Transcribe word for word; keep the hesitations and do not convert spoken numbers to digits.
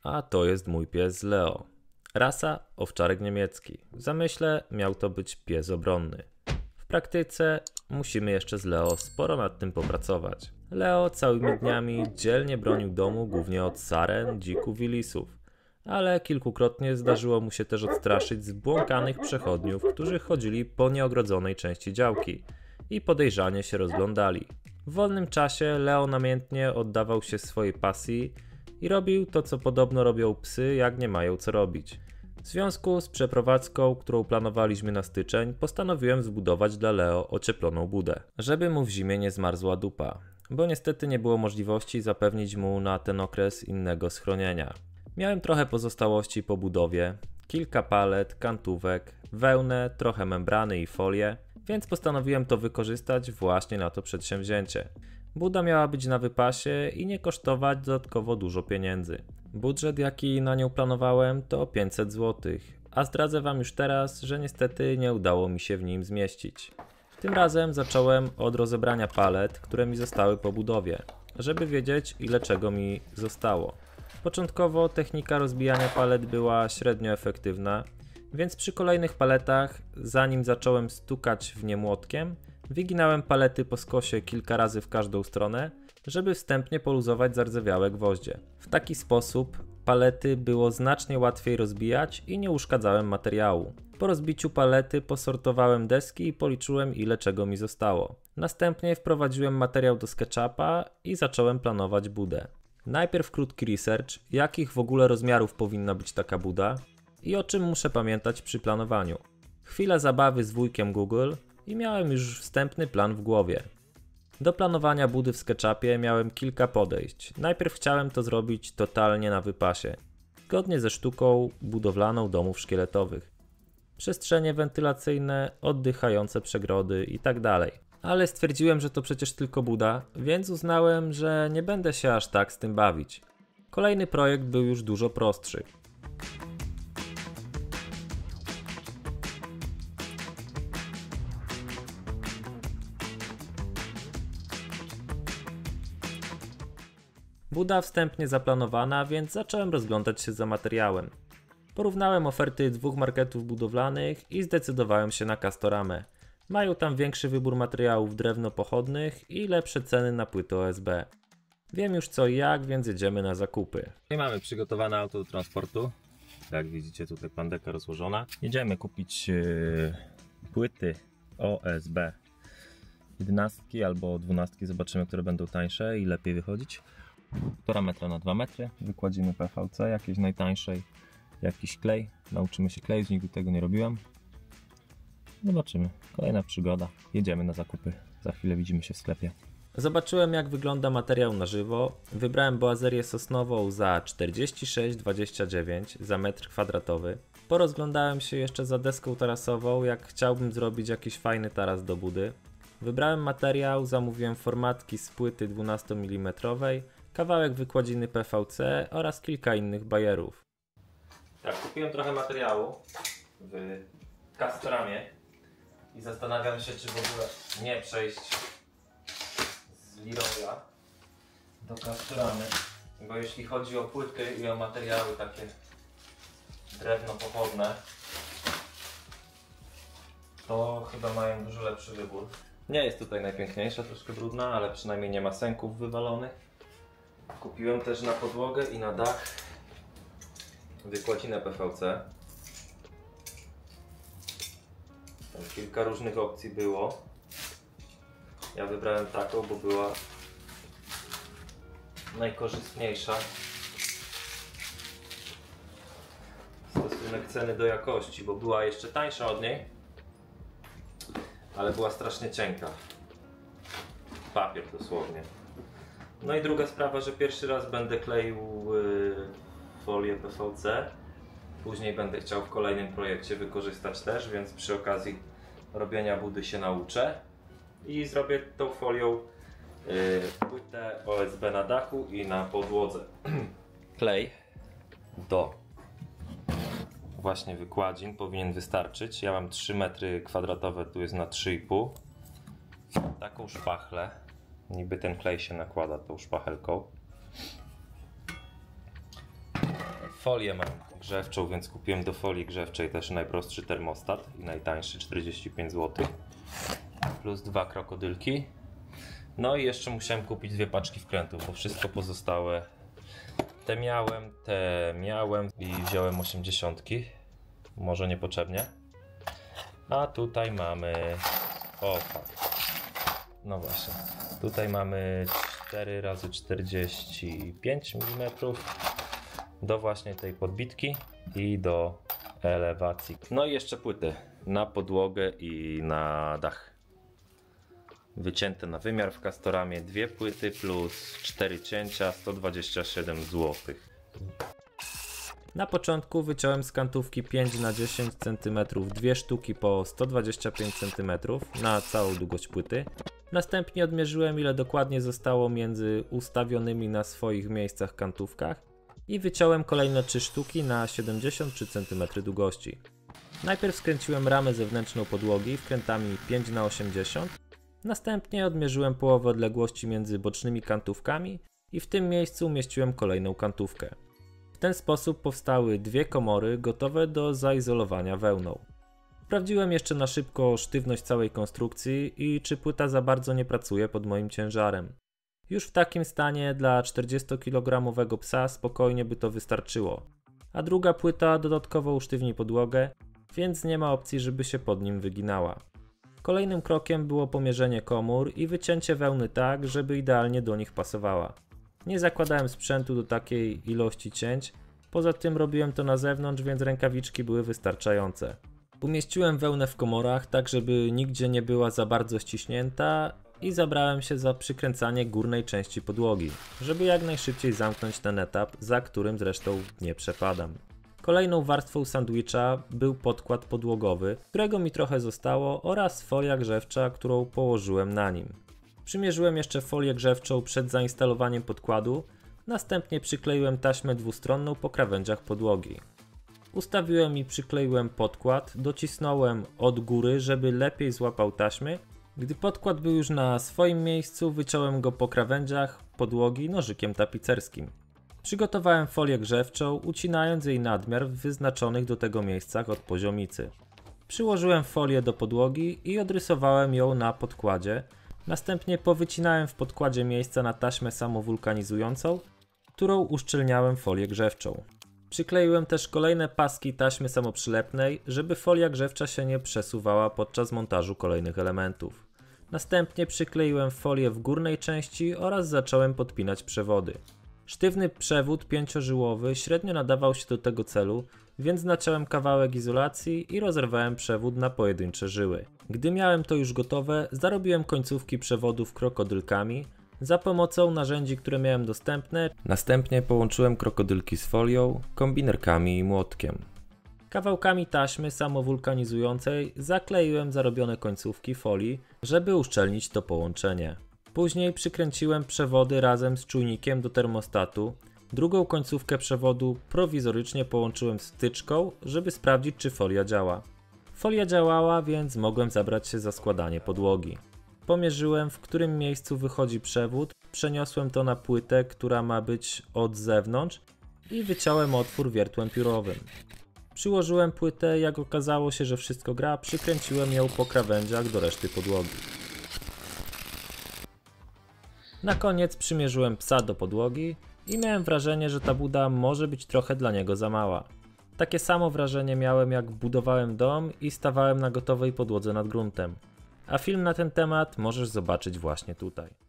a to jest mój pies Leo. Rasa owczarek niemiecki. W zamyśle miał to być pies obronny. W praktyce musimy jeszcze z Leo sporo nad tym popracować. Leo całymi dniami dzielnie bronił domu głównie od saren, dzików i lisów, ale kilkukrotnie zdarzyło mu się też odstraszyć zbłąkanych przechodniów, którzy chodzili po nieogrodzonej części działki i podejrzanie się rozglądali. W wolnym czasie Leo namiętnie oddawał się swojej pasji i robił to, co podobno robią psy, jak nie mają co robić. W związku z przeprowadzką, którą planowaliśmy na styczeń, postanowiłem zbudować dla Leo ocieploną budę, żeby mu w zimie nie zmarzła dupa, bo niestety nie było możliwości zapewnić mu na ten okres innego schronienia. Miałem trochę pozostałości po budowie, kilka palet, kantówek, wełnę, trochę membrany i folię, więc postanowiłem to wykorzystać właśnie na to przedsięwzięcie. Buda miała być na wypasie i nie kosztować dodatkowo dużo pieniędzy. Budżet, jaki na nią planowałem, to pięćset złotych, a zdradzę wam już teraz, że niestety nie udało mi się w nim zmieścić. Tym razem zacząłem od rozebrania palet, które mi zostały po budowie, żeby wiedzieć, ile czego mi zostało. Początkowo technika rozbijania palet była średnio efektywna, więc przy kolejnych paletach, zanim zacząłem stukać w nie młotkiem, wyginałem palety po skosie kilka razy w każdą stronę, żeby wstępnie poluzować zardzewiałe gwoździe. W taki sposób palety było znacznie łatwiej rozbijać i nie uszkadzałem materiału. Po rozbiciu palety posortowałem deski i policzyłem, ile czego mi zostało. Następnie wprowadziłem materiał do SketchUpa i zacząłem planować budę. Najpierw krótki research, jakich w ogóle rozmiarów powinna być taka buda i o czym muszę pamiętać przy planowaniu. Chwila zabawy z wujkiem Google i miałem już wstępny plan w głowie. Do planowania budy w SketchUpie miałem kilka podejść. Najpierw chciałem to zrobić totalnie na wypasie, zgodnie ze sztuką budowlaną domów szkieletowych. Przestrzenie wentylacyjne, oddychające przegrody itd. Ale stwierdziłem, że to przecież tylko buda, więc uznałem, że nie będę się aż tak z tym bawić. Kolejny projekt był już dużo prostszy. Buda wstępnie zaplanowana, więc zacząłem rozglądać się za materiałem. Porównałem oferty dwóch marketów budowlanych i zdecydowałem się na Castoramę. Mają tam większy wybór materiałów drewnopochodnych i lepsze ceny na płyty O S B. Wiem już co i jak, więc jedziemy na zakupy. I mamy przygotowane auto do transportu. Jak widzicie, tutaj pandeka rozłożona. Jedziemy kupić yy, płyty O S B. jedenastki albo dwunastki, zobaczymy, które będą tańsze i lepiej wychodzić. półtora metra na dwa metry. Wykładzimy P V C, jakieś najtańszej, jakiś klej. Nauczymy się kleić, nigdy tego nie robiłem. Zobaczymy. Kolejna przygoda. Jedziemy na zakupy. Za chwilę widzimy się w sklepie. Zobaczyłem, jak wygląda materiał na żywo. Wybrałem boazerię sosnową za czterdzieści sześć dwadzieścia dziewięć za metr kwadratowy. Porozglądałem się jeszcze za deską tarasową, jak chciałbym zrobić jakiś fajny taras do budy. Wybrałem materiał, zamówiłem formatki z płyty dwunastomilimetrowej, kawałek wykładziny P V C oraz kilka innych bajerów. Tak, kupiłem trochę materiału w Castoramie i zastanawiam się, czy w ogóle nie przejść z Leroya do Castoramy, bo jeśli chodzi o płyty i o materiały takie drewnopochodne, to chyba mają dużo lepszy wybór. Nie jest tutaj najpiękniejsza, troszkę brudna, ale przynajmniej nie ma sęków wywalonych. Kupiłem też na podłogę i na dach wykłacinę P V C. Tam kilka różnych opcji było. Ja wybrałem taką, bo była najkorzystniejsza. Stosunek ceny do jakości, bo była jeszcze tańsza od niej, ale była strasznie cienka. Papier dosłownie. No i druga sprawa, że pierwszy raz będę kleił yy, folię P V C. Później będę chciał w kolejnym projekcie wykorzystać też, więc przy okazji robienia budy się nauczę. I zrobię tą folią yy, płytę O S B na dachu i na podłodze. Klej do właśnie wykładzin powinien wystarczyć. Ja mam trzy metry kwadratowe, tu jest na trzy i pół. Taką szpachlę. Niby ten klej się nakłada tą szpachelką. Folię mam grzewczą, więc kupiłem do folii grzewczej też najprostszy termostat i najtańszy, czterdzieści pięć złotych. Plus dwa krokodylki. No i jeszcze musiałem kupić dwie paczki wkrętów, bo wszystko pozostałe te miałem, te miałem i wziąłem osiemdziesiątki. Może niepotrzebnie. A tutaj mamy... O, fuck. No właśnie. Tutaj mamy cztery razy czterdzieści pięć milimetrów do właśnie tej podbitki i do elewacji. No i jeszcze płyty na podłogę i na dach. Wycięte na wymiar w Castoramie, dwie płyty plus cztery cięcia, sto dwadzieścia siedem złotych. Na początku wyciąłem z kantówki pięć na dziesięć centymetrów dwie sztuki po sto dwadzieścia pięć centymetrów na całą długość płyty. Następnie odmierzyłem, ile dokładnie zostało między ustawionymi na swoich miejscach kantówkach i wyciąłem kolejne trzy sztuki na siedemdziesiąt trzy centymetry długości. Najpierw skręciłem ramę zewnętrzną podłogi wkrętami pięć na osiemdziesiąt. Następnie odmierzyłem połowę odległości między bocznymi kantówkami i w tym miejscu umieściłem kolejną kantówkę. W ten sposób powstały dwie komory gotowe do zaizolowania wełną. Sprawdziłem jeszcze na szybko sztywność całej konstrukcji i czy płyta za bardzo nie pracuje pod moim ciężarem. Już w takim stanie dla czterdziestokilogramowego psa spokojnie by to wystarczyło, a druga płyta dodatkowo usztywni podłogę, więc nie ma opcji, żeby się pod nim wyginała. Kolejnym krokiem było pomierzenie komór i wycięcie wełny tak, żeby idealnie do nich pasowała. Nie zakładałem sprzętu do takiej ilości cięć, poza tym robiłem to na zewnątrz, więc rękawiczki były wystarczające. Umieściłem wełnę w komorach tak, żeby nigdzie nie była za bardzo ściśnięta i zabrałem się za przykręcanie górnej części podłogi, żeby jak najszybciej zamknąć ten etap, za którym zresztą nie przepadam. Kolejną warstwą sandwicha był podkład podłogowy, którego mi trochę zostało, oraz folia grzewcza, którą położyłem na nim. Przymierzyłem jeszcze folię grzewczą przed zainstalowaniem podkładu, następnie przykleiłem taśmę dwustronną po krawędziach podłogi. Ustawiłem i przykleiłem podkład, docisnąłem od góry, żeby lepiej złapał taśmy. Gdy podkład był już na swoim miejscu, wyciąłem go po krawędziach podłogi nożykiem tapicerskim. Przygotowałem folię grzewczą, ucinając jej nadmiar w wyznaczonych do tego miejscach od poziomicy. Przyłożyłem folię do podłogi i odrysowałem ją na podkładzie. Następnie powycinałem w podkładzie miejsca na taśmę samowulkanizującą, którą uszczelniałem folię grzewczą. Przykleiłem też kolejne paski taśmy samoprzylepnej, żeby folia grzewcza się nie przesuwała podczas montażu kolejnych elementów. Następnie przykleiłem folię w górnej części oraz zacząłem podpinać przewody. Sztywny przewód pięciożyłowy średnio nadawał się do tego celu, więc naciąłem kawałek izolacji i rozerwałem przewód na pojedyncze żyły. Gdy miałem to już gotowe, zarobiłem końcówki przewodów krokodylkami za pomocą narzędzi, które miałem dostępne. Następnie połączyłem krokodylki z folią, kombinerkami i młotkiem. Kawałkami taśmy samowulkanizującej zakleiłem zarobione końcówki folii, żeby uszczelnić to połączenie. Później przykręciłem przewody razem z czujnikiem do termostatu. Drugą końcówkę przewodu prowizorycznie połączyłem z wtyczką, żeby sprawdzić, czy folia działa. Folia działała, więc mogłem zabrać się za składanie podłogi. Pomierzyłem, w którym miejscu wychodzi przewód, przeniosłem to na płytę, która ma być od zewnątrz, i wyciąłem otwór wiertłem piórowym. Przyłożyłem płytę, jak okazało się, że wszystko gra, przykręciłem ją po krawędziach do reszty podłogi. Na koniec przymierzyłem psa do podłogi i miałem wrażenie, że ta buda może być trochę dla niego za mała. Takie samo wrażenie miałem, jak budowałem dom i stawałem na gotowej podłodze nad gruntem. A film na ten temat możesz zobaczyć właśnie tutaj.